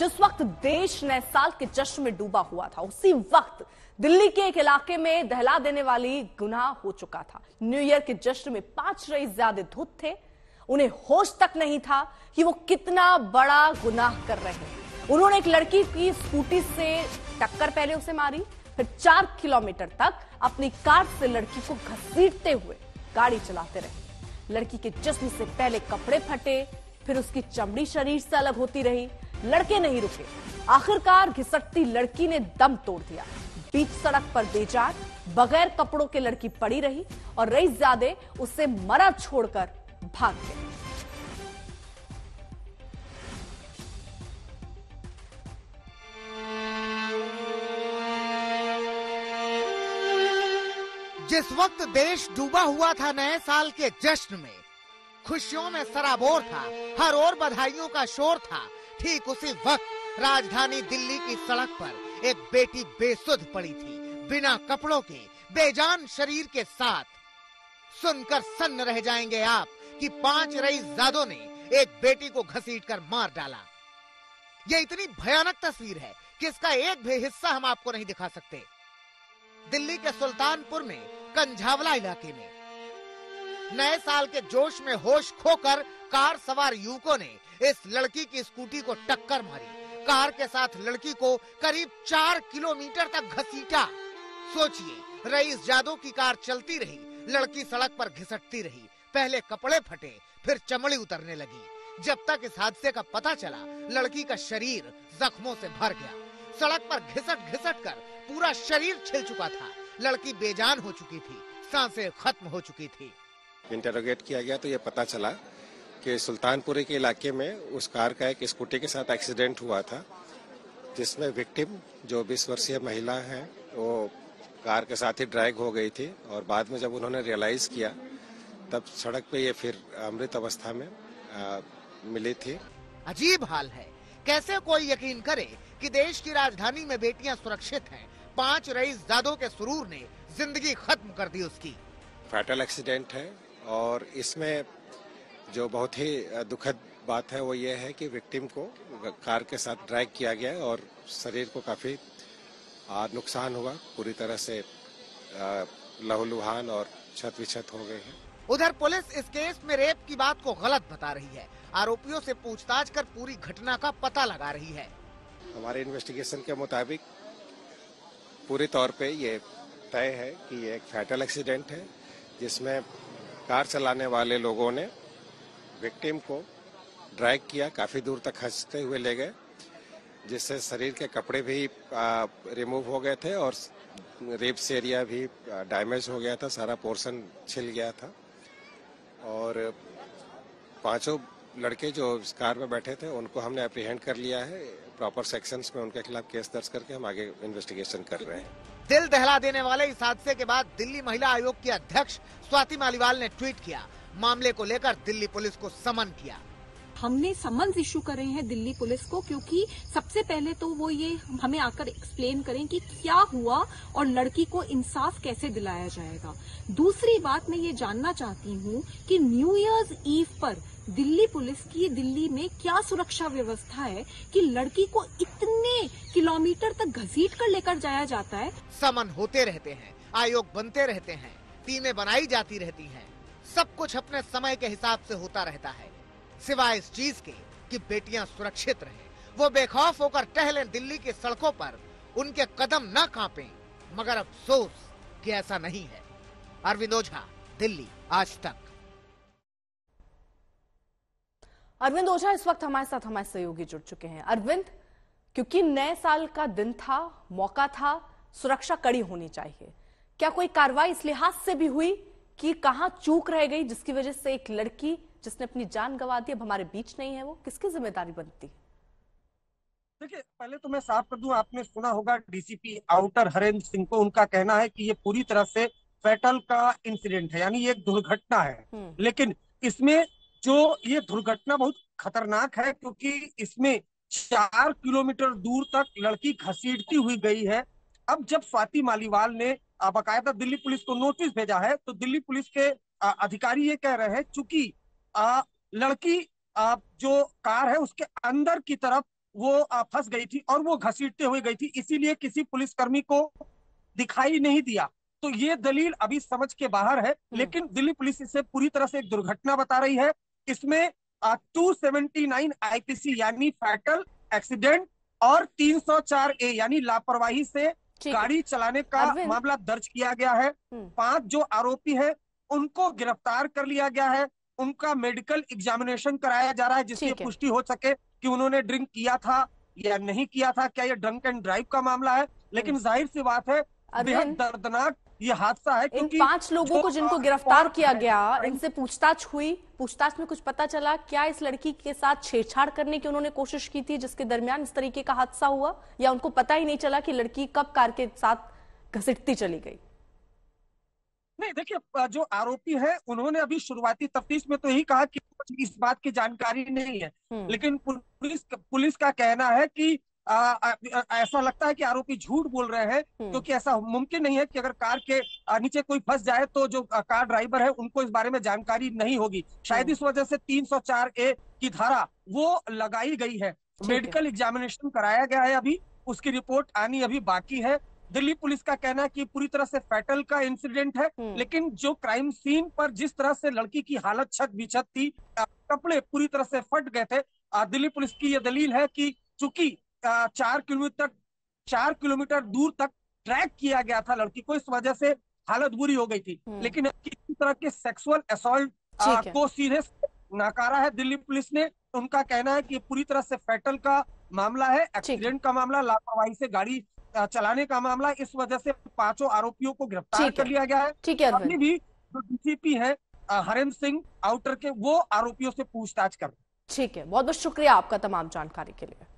जिस वक्त देश नए साल के जश्न में डूबा हुआ था, उसी वक्त दिल्ली के एक इलाके में दहला देने वाली गुनाह हो चुका था। न्यू ईयर के जश्न में 5 रईस ज्यादा धुत थे। उन्हें होश तक नहीं था कि वो कितना बड़ा गुनाह कर रहे हैं। उन्होंने एक लड़की की स्कूटी से टक्कर पहले उसे मारी, फिर 4 किलोमीटर तक अपनी कार से लड़की को घसीटते हुए गाड़ी चलाते रहे। लड़की के जिस्म से पहले कपड़े फटे, फिर उसकी चमड़ी शरीर से अलग होती रही। लड़के नहीं रुके, आखिरकार घिसटती लड़की ने दम तोड़ दिया। बीच सड़क पर बेजान बगैर कपड़ों के लड़की पड़ी रही और रईसजादे उसे मरा छोड़कर भाग गए। जिस वक्त देश डूबा हुआ था नए साल के जश्न में, खुशियों में सराबोर था, हर ओर बधाइयों का शोर था, ठीक उसी वक्त राजधानी दिल्ली की सड़क पर एक बेटी बेसुध पड़ी थी, बिना कपड़ों के, बेजान शरीर के साथ। सुनकर सन्न रह जाएंगे आप कि 5 रईसजादों ने एक बेटी को घसीटकर मार डाला। यह इतनी भयानक तस्वीर है कि इसका एक भी हिस्सा हम आपको नहीं दिखा सकते। दिल्ली के सुल्तानपुर में कंझावला इलाके में नए साल के जोश में होश खोकर कार सवार युवकों ने इस लड़की की स्कूटी को टक्कर मारी। कार के साथ लड़की को करीब 4 किलोमीटर तक घसीटा। सोचिए, रईसजादों की कार चलती रही, लड़की सड़क पर घिसटती रही। पहले कपड़े फटे, फिर चमड़ी उतरने लगी। जब तक इस हादसे का पता चला, लड़की का शरीर जख्मों से भर गया। सड़क पर घिसट घिसट कर पूरा शरीर छिल चुका था। लड़की बेजान हो चुकी थी, सांसें खत्म हो चुकी थी। इंटरोगेट किया गया तो ये पता चला कि सुल्तानपुरी के इलाके में उस कार का एक स्कूटी के साथ एक्सीडेंट हुआ था, जिसमें विक्टिम जो 20 वर्षीय महिला है वो कार के साथ ही ड्रैग हो गई थी और बाद में जब उन्होंने रियलाइज किया तब सड़क पे ये फिर अमृत अवस्था में मिली थी। अजीब हाल है, कैसे कोई यकीन करे कि देश की राजधानी में बेटियां सुरक्षित हैं। 5 रईसजादों के सुरूर ने जिंदगी खत्म कर दी उसकी। फैटल एक्सीडेंट है और इसमें जो बहुत ही दुखद बात है वो ये है कि विक्टिम को कार के साथ ड्रैग किया गया और शरीर को काफी नुकसान हुआ, पूरी तरह से लहूलुहान और क्षत विक्षत हो गए हैं। उधर पुलिस इस केस में रेप की बात को गलत बता रही है। आरोपियों से पूछताछ कर पूरी घटना का पता लगा रही है। हमारे इन्वेस्टिगेशन के मुताबिक पूरी तौर पे ये तय है कि ये एक फैटल एक्सीडेंट है, जिसमें कार चलाने वाले लोगों ने विक्टिम को ड्रैग किया, काफी दूर तक खींचते हुए ले गए, जिससे शरीर के कपड़े भी रिमूव हो गए थे और रिब्स एरिया भी डैमेज हो गया था, सारा पोर्शन छिल गया था। और 5 लड़के जो इस कार में बैठे थे उनको हमने अप्रीहेंड कर लिया है। प्रॉपर सेक्शंस में उनके खिलाफ केस दर्ज करके हम आगे इन्वेस्टिगेशन कर रहे हैं। दिल दहला देने वाले इस हादसे के बाद दिल्ली महिला आयोग की अध्यक्ष स्वाति मालीवाल ने ट्वीट किया, मामले को लेकर दिल्ली पुलिस को समन किया। हमने समन्स इशू करे हैं दिल्ली पुलिस को, क्योंकि सबसे पहले तो वो ये हमें आकर एक्सप्लेन करें कि क्या हुआ और लड़की को इंसाफ कैसे दिलाया जाएगा। दूसरी बात मैं ये जानना चाहती हूँ कि न्यू ईयर्स ईव पर दिल्ली पुलिस की दिल्ली में क्या सुरक्षा व्यवस्था है कि लड़की को इतने किलोमीटर तक घसीट कर लेकर जाया जाता है। समन होते रहते हैं, आयोग बनते रहते हैं, टीमें बनाई जाती रहती हैं, सब कुछ अपने समय के हिसाब से होता रहता है, सिवाय इस चीज के कि बेटियां सुरक्षित रहें, वो बेखौफ होकर टहलें दिल्ली की सड़कों पर, उनके कदम न कांपें। मगर अफसोस कि ऐसा नहीं है। अरविंद ओझा, दिल्ली आज तक। अरविंद ओझा इस वक्त हमारे साथ हमारे सहयोगी जुड़ चुके हैं। अरविंद, क्योंकि नए साल का दिन था, मौका था, सुरक्षा कड़ी होनी चाहिए, क्या कोई कार्रवाई इस लिहाज से भी हुई कि कहां चूक रह गई जिसकी वजह से एक लड़की जिसने अपनी जान गंवा दी अब हमारे बीच नहीं है, वो किसकी जिम्मेदारी बनती है? देखिए, पहले तो मैं साफ कर दूं, आपने सुना होगा डीसीपी आउटर हरेंद्र सिंह को, उनका कहना है कि ये पूरी तरह से फैटल का इंसिडेंट है, यानी ये एक दुर्घटना है। लेकिन इसमें जो ये दुर्घटना बहुत खतरनाक है, क्योंकि इसमें 4 किलोमीटर दूर तक लड़की घसीटती हुई गई है। अब जब स्वाति मालीवाल ने बाकायदा दिल्ली पुलिस को नोटिस भेजा है, तो दिल्ली पुलिस के अधिकारी ये कह रहे हैं, चूंकि लड़की जो कार है उसके अंदर की तरफ वो फंस गई थी और वो घसीटते हुए गई थी, इसीलिए किसी पुलिसकर्मी को दिखाई नहीं दिया। तो ये दलील अभी समझ के बाहर है, लेकिन दिल्ली पुलिस इसे पूरी तरह से एक दुर्घटना बता रही है। इसमें 279 आईपीसी यानी फैटल एक्सीडेंट और 304 ए यानी लापरवाही से गाड़ी चलाने का मामला दर्ज किया गया है। 5 जो आरोपी है उनको गिरफ्तार कर लिया गया है, उनका मेडिकल एग्जामिनेशन कराया जा रहा है जिससे पुष्टि हो सके कि उन्होंने ड्रिंक किया था या नहीं किया था, क्या ये ड्रंक एंड ड्राइव का मामला है। लेकिन जाहिर सी बात है बेहद दर्दनाक ये हादसा है, क्योंकि इन 5 लोगों को जिनको गिरफ्तार किया गया, इनसे पूछताछ हुई, पूछताछ में कुछ पता चला क्या इस लड़की के साथ छेड़छाड़ करने की उन्होंने कोशिश की थी जिसके दरमियान इस तरीके का हादसा हुआ, या उनको पता ही नहीं चला कि लड़की कब कार के साथ घसीटती चली गई? नहीं, देखिए जो आरोपी है उन्होंने अभी शुरुआती तफ्तीश में तो यही कहा कि इस बात की जानकारी नहीं है, लेकिन पुलिस का कहना है कि ऐसा लगता है कि आरोपी झूठ बोल रहे हैं, क्योंकि ऐसा मुमकिन नहीं है कि अगर कार के नीचे कोई फंस जाए तो जो कार ड्राइवर है उनको इस बारे में जानकारी नहीं होगी। शायद इस वजह से 304 ए की धारा वो लगाई गई है। मेडिकल एग्जामिनेशन कराया गया है, अभी उसकी रिपोर्ट आनी अभी बाकी है। दिल्ली पुलिस का कहना है कि पूरी तरह से फैटल का इंसिडेंट है, लेकिन जो क्राइम सीन पर जिस तरह से लड़की की हालत छत बिछत थी, कपड़े पूरी तरह से फट गए थे। दिल्ली पुलिस की यह दलील है कि चूंकि 4 किलोमीटर दूर तक ट्रैक किया गया था लड़की को, इस वजह से हालत बुरी हो गई थी। लेकिन किसी तरह के सेक्सुअल असॉल्ट को सीधे नकारा है दिल्ली पुलिस ने। उनका कहना है कि पूरी तरह से फैटल का मामला है, एक्सीडेंट का मामला, लापरवाही से गाड़ी चलाने का मामला। इस वजह से 5 आरोपियों को गिरफ्तार कर लिया गया है। ठीक है, अभी भी जो डीसीपी है हरेंद्र सिंह आउटर के, वो आरोपियों से पूछताछ कर रहे हैं। ठीक है, बहुत बहुत शुक्रिया आपका तमाम जानकारी के लिए।